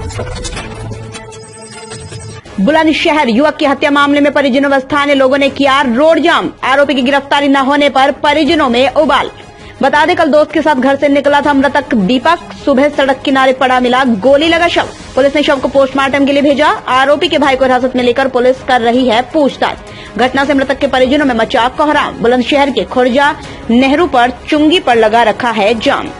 बुलंदशहर युवक की हत्या मामले में परिजनों व स्थानीय लोगों ने किया रोड जाम। आरोपी की गिरफ्तारी न होने पर परिजनों में उबाल। बता दें, कल दोस्त के साथ घर से निकला था मृतक दीपक। सुबह सड़क किनारे पड़ा मिला गोली लगा शव। पुलिस ने शव को पोस्टमार्टम के लिए भेजा। आरोपी के भाई को हिरासत में लेकर पुलिस कर रही है पूछताछ। घटना से मृतक के परिजनों में मचा कोहराम। बुलंदशहर के खुर्जा नेहरू पर चुंगी पर लगा रखा है जाम।